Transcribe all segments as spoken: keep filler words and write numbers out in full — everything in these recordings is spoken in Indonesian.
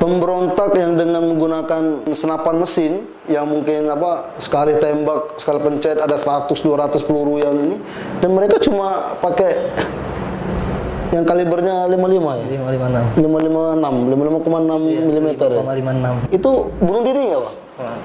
pemberontak yang dengan menggunakan senapan mesin yang mungkin apa sekali tembak, sekali pencet ada seratus dua ratus peluru yang ini, dan mereka cuma pakai yang kalibernya lima puluh lima ya? lima lima enam. lima lima enam, lima lima koma enam milimeter ya? lima lima enam. Itu bunuh diri nggak, Pak? Wah.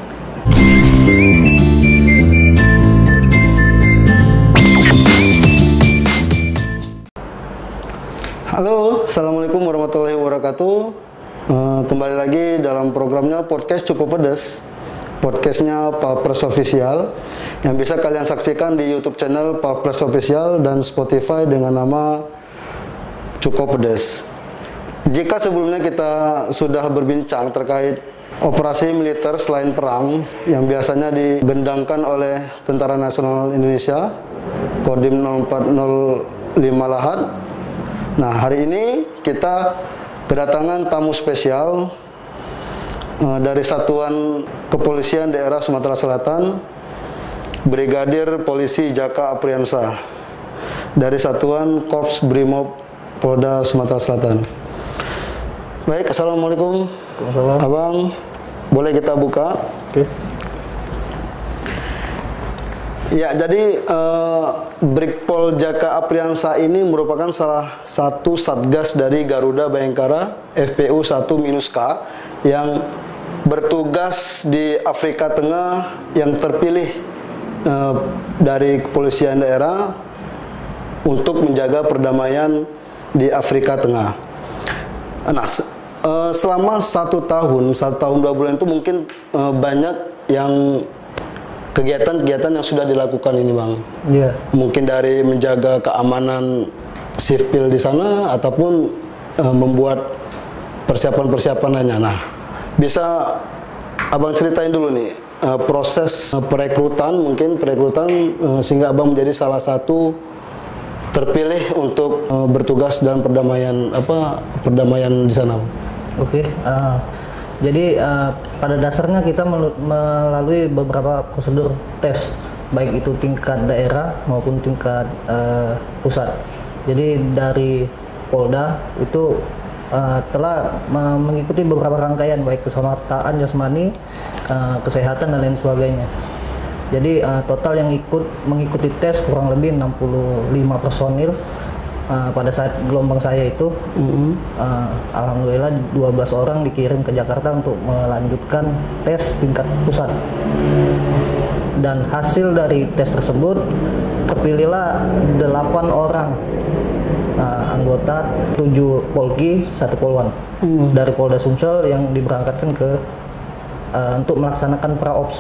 Halo, Assalamualaikum warahmatullahi wabarakatuh. uh, Kembali lagi dalam programnya Podcast Cukup Pedes, podcastnya Palpres Official, yang bisa kalian saksikan di YouTube channel Palpres Official dan Spotify dengan nama Cukup Pedes. Jika sebelumnya kita sudah berbincang terkait operasi militer selain perang yang biasanya digendangkan oleh Tentara Nasional Indonesia, Kodim nol empat nol lima Lahat. Nah, hari ini kita kedatangan tamu spesial uh, dari Satuan Kepolisian Daerah Sumatera Selatan, Brigadir Polisi Jaka Apriansa dari Satuan Korps Brimob Polda Sumatera Selatan. Baik, Assalamualaikum. Waalaikumsalam. Abang, boleh kita buka? Oke. Ya, jadi uh, Brigpol Jaka Apriansa ini merupakan salah satu satgas dari Garuda Bayangkara F P U satu K yang bertugas di Afrika Tengah, yang terpilih uh, dari kepolisian daerah untuk menjaga perdamaian di Afrika Tengah. Nah, uh, selama satu tahun, satu tahun dua bulan itu mungkin uh, banyak yang kegiatan-kegiatan yang sudah dilakukan ini, Bang. Iya. Mungkin dari menjaga keamanan sipil di sana ataupun e, membuat persiapan-persiapan lainnya. Nah, bisa Abang ceritain dulu nih e, proses e, perekrutan, mungkin perekrutan e, sehingga Abang menjadi salah satu terpilih untuk e, bertugas dalam perdamaian apa perdamaian di sana. Oke. Uh, Jadi uh, pada dasarnya kita melalui beberapa prosedur tes, baik itu tingkat daerah maupun tingkat uh, pusat. Jadi dari Polda itu uh, telah mengikuti beberapa rangkaian, baik keselamatan jasmani, uh, kesehatan dan lain sebagainya. Jadi uh, total yang ikut mengikuti tes kurang lebih enam puluh lima personil. Uh, pada saat gelombang saya itu, mm-hmm. uh, alhamdulillah dua belas orang dikirim ke Jakarta untuk melanjutkan tes tingkat pusat. Dan hasil dari tes tersebut terpilihlah delapan orang uh, anggota, tujuh Polki, satu Polwan, mm. dari Polda Sumsel yang diberangkatkan ke uh, untuk melaksanakan praops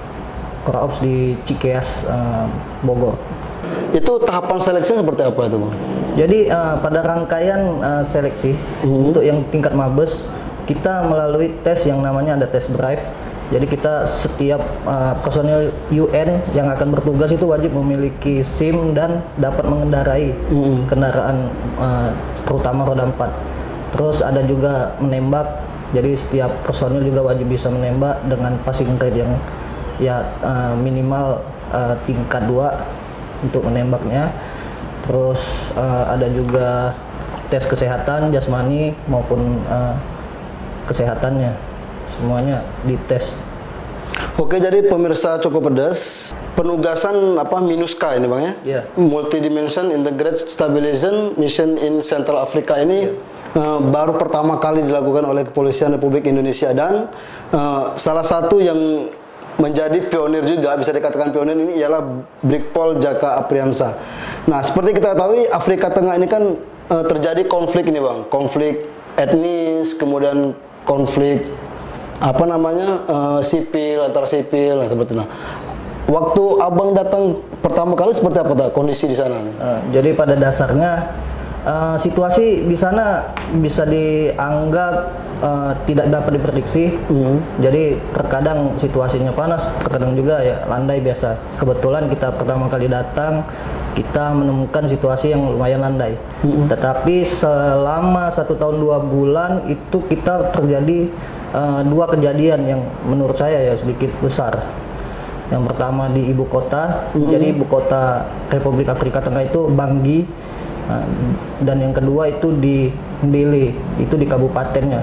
praops di Cikeas, uh, Bogor. Itu tahapan seleksinya seperti apa itu, Bang? Jadi uh, pada rangkaian uh, seleksi mm-hmm. untuk yang tingkat mabes, kita melalui tes yang namanya ada tes drive. Jadi kita setiap uh, personil U N yang akan bertugas itu wajib memiliki SIM dan dapat mengendarai mm-hmm. kendaraan uh, terutama roda empat. Terus ada juga menembak. Jadi setiap personil juga wajib bisa menembak dengan passing grade yang ya uh, minimal uh, tingkat dua untuk menembaknya. Terus uh, ada juga tes kesehatan jasmani maupun uh, kesehatannya, semuanya dites. Oke, jadi pemirsa Cukup Pedes, penugasan apa minus K ini, Bang ya? Yeah. Multidimension Integrated Stabilization Mission in Central Africa ini yeah. uh, baru pertama kali dilakukan oleh Kepolisian Republik Indonesia, dan uh, salah satu yang menjadi pionir juga, bisa dikatakan pionir ini ialah Brigpol Jaka Apriansa. Nah, seperti kita ketahui Afrika Tengah ini kan e, terjadi konflik ini, Bang. Konflik etnis, kemudian konflik apa namanya e, sipil, antara sipil, nah, seperti itu. Nah, waktu Abang datang pertama kali seperti apa tak kondisi di sana? Uh, jadi pada dasarnya uh, situasi di sana bisa dianggap uh, tidak dapat diprediksi. Mm. Jadi terkadang situasinya panas, terkadang juga ya landai biasa. Kebetulan kita pertama kali datang, kita menemukan situasi yang lumayan landai. Mm. Tetapi selama satu tahun dua bulan itu kita terjadi uh, dua kejadian yang menurut saya ya sedikit besar. Yang pertama di ibu kota, mm-hmm. jadi ibu kota Republik Afrika Tengah itu Bangui, dan yang kedua itu di Mbele, itu di kabupatennya.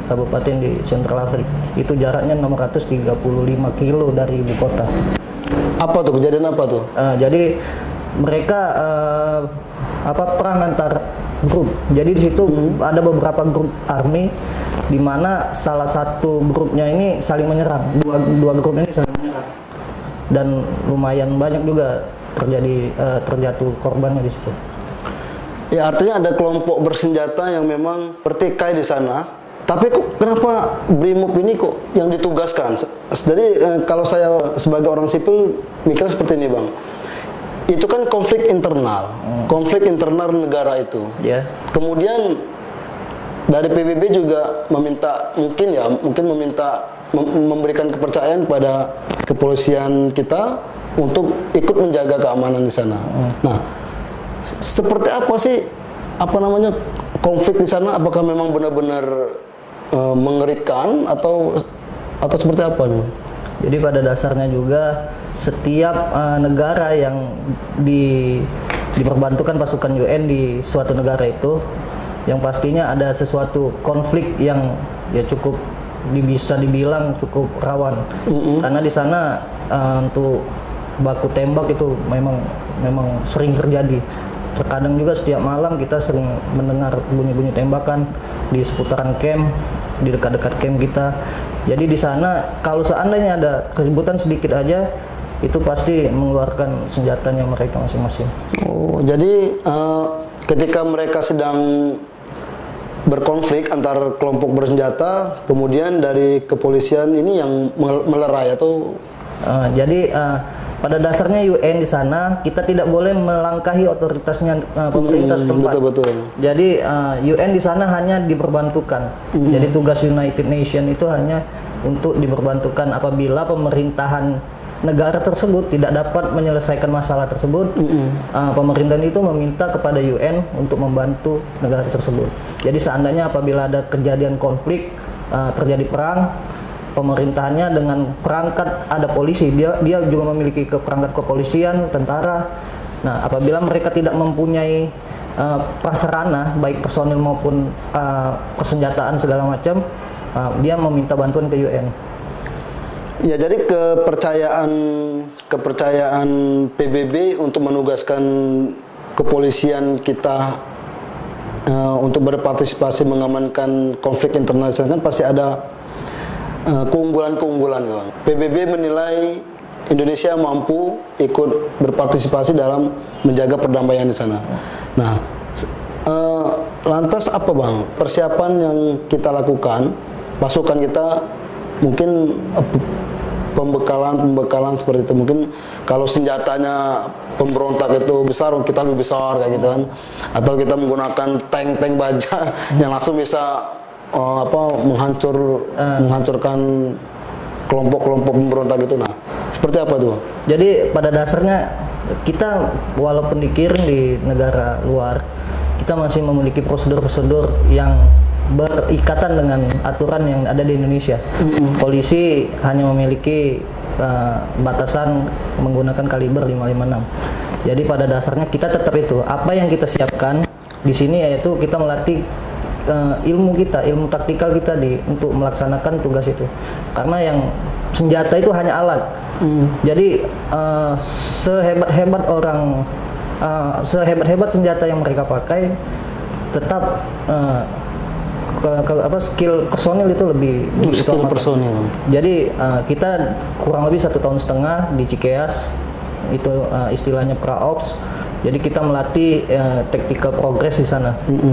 kabupaten di Central Afrika. Itu jaraknya enam ratus tiga puluh lima kilo dari ibu kota. Apa tuh kejadian apa tuh? Uh, jadi mereka uh, apa perang antar grup. Jadi di situ hmm. ada beberapa grup army di mana salah satu grupnya ini saling menyerang. Dua dua grup ini saling menyerang. Dan lumayan banyak juga terjadi uh, terjatuh korbannya di situ. Ya, artinya ada kelompok bersenjata yang memang bertikai di sana. Tapi kok kenapa BRIMOB ini kok yang ditugaskan? Jadi eh, kalau saya sebagai orang sipil mikir seperti ini, Bang. Itu kan konflik internal, hmm. konflik internal negara itu. Yeah. Kemudian dari P B B juga meminta, mungkin ya, mungkin meminta mem memberikan kepercayaan pada kepolisian kita untuk ikut menjaga keamanan di sana. Hmm. Nah, seperti apa sih, apa namanya, konflik di sana? Apakah memang benar-benar uh, mengerikan atau atau seperti apa nih? Jadi pada dasarnya juga setiap uh, negara yang di diperbantukan pasukan U N di suatu negara itu, yang pastinya ada sesuatu konflik yang ya cukup bisa dibilang cukup rawan. Mm-hmm. Karena di sana uh, untuk baku tembak itu memang memang sering terjadi. Terkadang juga setiap malam kita sering mendengar bunyi-bunyi tembakan di seputaran camp, di dekat-dekat camp kita. Jadi di sana kalau seandainya ada keributan sedikit aja, itu pasti mengeluarkan senjatanya mereka masing-masing. Oh, jadi uh, ketika mereka sedang berkonflik antar kelompok bersenjata, kemudian dari kepolisian ini yang melerai atau? Uh, jadi uh, pada dasarnya U N di sana kita tidak boleh melangkahi otoritasnya uh, pemerintah hmm, setempat. Betul, betul. Jadi uh, U N di sana hanya diperbantukan. Hmm. Jadi tugas United Nations itu hanya untuk diperbantukan apabila pemerintahan negara tersebut tidak dapat menyelesaikan masalah tersebut. Mm-hmm. uh, pemerintahan itu meminta kepada U N untuk membantu negara tersebut. Jadi seandainya apabila ada kejadian konflik, uh, terjadi perang, pemerintahannya dengan perangkat ada polisi, dia dia juga memiliki ke perangkat kepolisian, tentara. Nah, apabila mereka tidak mempunyai uh, prasarana baik personil maupun uh, persenjataan segala macam, uh, dia meminta bantuan ke U N. Ya, jadi kepercayaan kepercayaan P B B untuk menugaskan kepolisian kita uh, untuk berpartisipasi mengamankan konflik internasional kan pasti ada uh, keunggulan-keunggulan, ya. P B B menilai Indonesia mampu ikut berpartisipasi dalam menjaga perdamaian di sana. Nah, uh, lantas apa, Bang, persiapan yang kita lakukan, pasukan kita mungkin uh, pembekalan-pembekalan seperti itu. Mungkin kalau senjatanya pemberontak itu besar, kita lebih besar kayak gitu kan. Atau kita menggunakan tank-tank baja yang langsung bisa uh, apa menghancur uh. menghancurkan kelompok-kelompok pemberontak itu. Nah, seperti apa tuh? Jadi pada dasarnya kita walaupun dikirim di negara luar, kita masih memiliki prosedur-prosedur yang berikatan dengan aturan yang ada di Indonesia. Mm-hmm. Polisi hanya memiliki uh, batasan menggunakan kaliber lima lima enam. Jadi pada dasarnya kita tetap itu, apa yang kita siapkan di sini yaitu kita melatih uh, ilmu kita, ilmu taktikal kita di untuk melaksanakan tugas itu. Karena yang senjata itu hanya alat. Mm. Jadi uh, sehebat-hebat orang, uh, sehebat-hebat senjata yang mereka pakai, tetap uh, Ke, ke, apa skill personil itu lebih skill personil. Jadi uh, kita kurang lebih satu tahun setengah di Cikeas, itu uh, istilahnya praops. Jadi kita melatih uh, tactical progress di sana. Mm-hmm.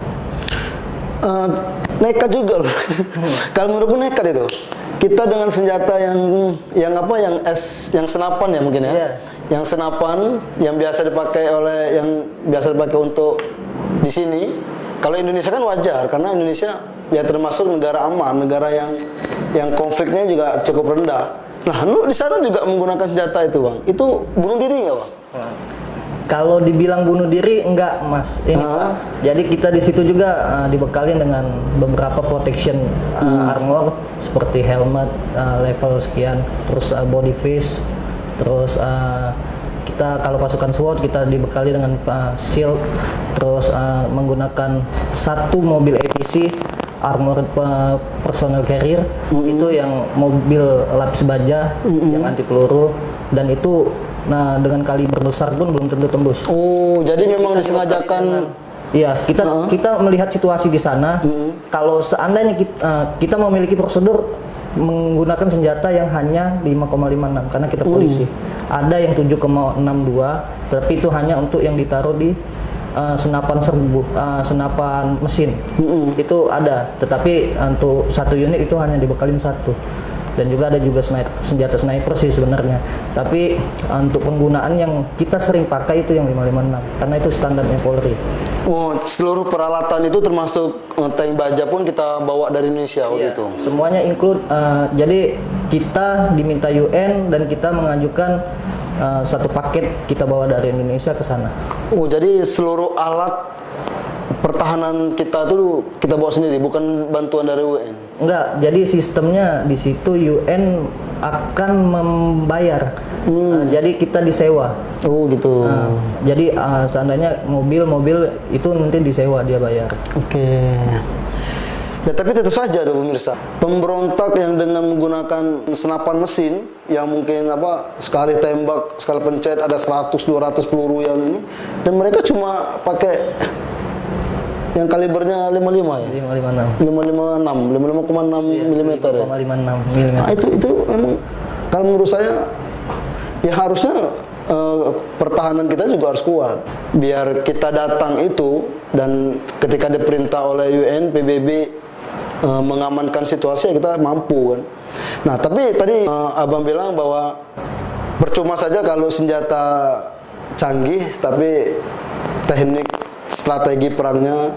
uh, nekat juga loh. Kalau menurutku nekat itu. Kita dengan senjata yang yang apa yang es yang senapan ya mungkin ya. Yeah. Yang senapan yang biasa dipakai oleh yang biasa dipakai untuk di sini. Kalau Indonesia kan wajar karena Indonesia ya termasuk negara aman, negara yang yang konfliknya juga cukup rendah. Nah, lu di sana juga menggunakan senjata itu, Bang. Itu bunuh diri nggak, Bang? Kalau dibilang bunuh diri enggak, Mas. Ini Pak. Jadi kita di situ juga uh, dibekali dengan beberapa protection uh, hmm. armor seperti helmet uh, level sekian, terus uh, body vest, terus uh, kita kalau pasukan SWAT kita dibekali dengan uh, shield, terus uh, menggunakan satu mobil A P C armored pe- personal carrier, mm-hmm. itu yang mobil lapis baja, mm-hmm. yang anti peluru, dan itu nah dengan kaliber besar pun belum tentu tembus. Oh, jadi, jadi memang disengajakan. Iya, kita uh-huh. kita melihat situasi di sana. Mm-hmm. Kalau seandainya kita, uh, kita memiliki prosedur menggunakan senjata yang hanya lima koma lima enam karena kita polisi. Mm. Ada yang tujuh koma enam dua, tapi itu hanya untuk yang ditaruh di Uh, senapan serbu, uh, senapan mesin, mm-hmm. itu ada. Tetapi untuk satu unit itu hanya dibekalin satu. Dan juga ada juga sniper, senjata sniper sih sebenarnya. Tapi uh, untuk penggunaan yang kita sering pakai itu yang lima lima enam, karena itu standarnya Polri. Oh, seluruh peralatan itu termasuk uh, tank baja pun kita bawa dari Indonesia waktu iya, itu. Semuanya include. Uh, jadi kita diminta U N dan kita mengajukan Uh, satu paket kita bawa dari Indonesia ke sana. Oh, jadi seluruh alat pertahanan kita tuh kita bawa sendiri, bukan bantuan dari U N? Enggak, jadi sistemnya di situ U N akan membayar. Hmm. Uh, jadi kita disewa. Oh, gitu. Uh, jadi uh, seandainya mobil-mobil itu nanti disewa, dia bayar. Oke. Okay. Ya, tapi tentu saja ada pemirsa, pemberontak yang dengan menggunakan senapan mesin yang mungkin apa sekali tembak, sekali pencet ada seratus dua ratus peluru yang ini, dan mereka cuma pakai yang kalibernya lima puluh lima ya? lima puluh enam. lima puluh enam, lima puluh lima koma enam milimeter ya? lima puluh enam milimeter. Nah, itu itu memang kalau menurut saya ya harusnya uh, pertahanan kita juga harus kuat. Biar kita datang itu dan ketika diperintah oleh U N, P B B Uh, mengamankan situasi, kita mampu kan. Nah, tapi tadi uh, Abang bilang bahwa percuma saja kalau senjata canggih tapi teknik strategi perangnya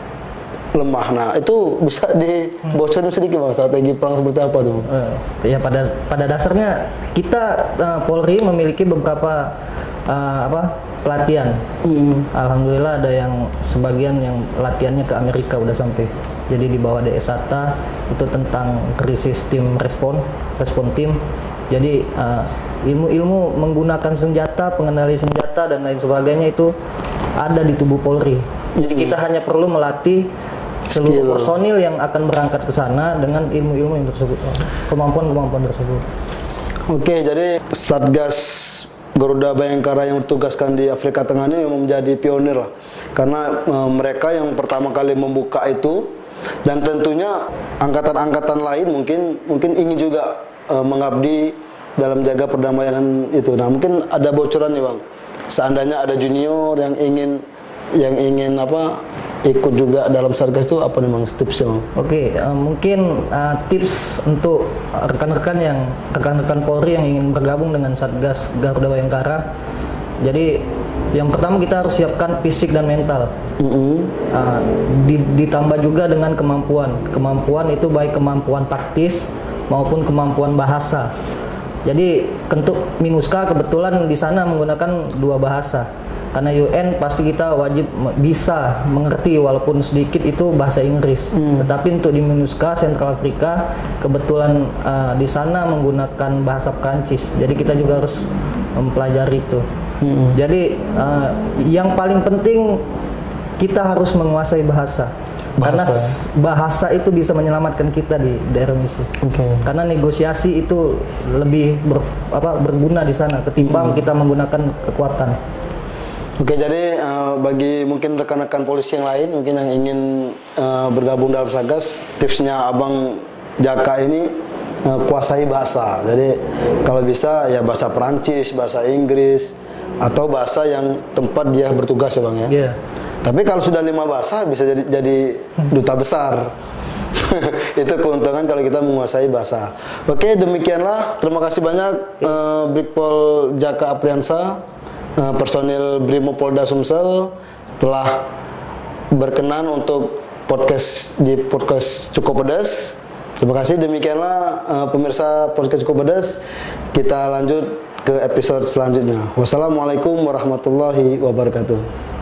lemah. Nah, itu bisa dibocorin sedikit Bang, strategi perang seperti apa tuh? Uh, ya pada pada dasarnya kita uh, Polri memiliki beberapa uh, apa pelatihan. Mm. Alhamdulillah ada yang sebagian yang latihannya ke Amerika udah sampai. Jadi di bawah D S A T A itu tentang krisis tim respon, respon tim. Jadi uh, ilmu-ilmu menggunakan senjata, pengendali senjata dan lain sebagainya itu ada di tubuh Polri. Jadi hmm. kita hanya perlu melatih seluruh personil yang akan berangkat ke sana dengan ilmu-ilmu yang tersebut, kemampuan-kemampuan tersebut. Oke, jadi Satgas Garuda Bayangkara yang bertugaskan di Afrika Tengah ini memang menjadi pionir lah. Karena uh, mereka yang pertama kali membuka itu, dan tentunya angkatan-angkatan lain mungkin mungkin ingin juga uh, mengabdi dalam jaga perdamaian itu. Nah, mungkin ada bocoran nih Bang. Seandainya ada junior yang ingin yang ingin apa ikut juga dalam Satgas itu, apa nih Bang tipsnya Bang? Oke, uh, mungkin uh, tips untuk rekan-rekan yang rekan-rekan Polri yang ingin bergabung dengan Satgas Garuda Bayangkara. Jadi yang pertama kita harus siapkan fisik dan mental. Mm-hmm. uh, di, ditambah juga dengan kemampuan. Kemampuan itu baik kemampuan taktis maupun kemampuan bahasa. Jadi untuk Minuska kebetulan di sana menggunakan dua bahasa. Karena U N pasti kita wajib bisa mengerti walaupun sedikit itu bahasa Inggris. Mm. Tetapi untuk di Minuska Sentral Afrika kebetulan uh, di sana menggunakan bahasa Prancis. Jadi kita juga harus mempelajari itu. Hmm. Jadi uh, yang paling penting kita harus menguasai bahasa. bahasa, karena bahasa itu bisa menyelamatkan kita di daerah misi. Okay. Karena negosiasi itu lebih ber, apa, berguna di sana ketimbang hmm. kita menggunakan kekuatan. Oke, jadi uh, bagi mungkin rekan-rekan polisi yang lain mungkin yang ingin uh, bergabung dalam Satgas, tipsnya Abang Jaka ini uh, kuasai bahasa. Jadi kalau bisa ya bahasa Perancis, bahasa Inggris, atau bahasa yang tempat dia bertugas ya Bang ya. Yeah. Tapi kalau sudah lima bahasa bisa jadi jadi duta besar. Itu keuntungan kalau kita menguasai bahasa. Oke, demikianlah. Terima kasih banyak uh, Brigpol Jaka Apriansa, uh, personil Brimopolda Sumsel telah berkenan untuk podcast di podcast Cukup Pedas. Terima kasih. Demikianlah uh, pemirsa podcast Cukup Pedas. Kita lanjut ke episode selanjutnya. Wassalamualaikum warahmatullahi wabarakatuh.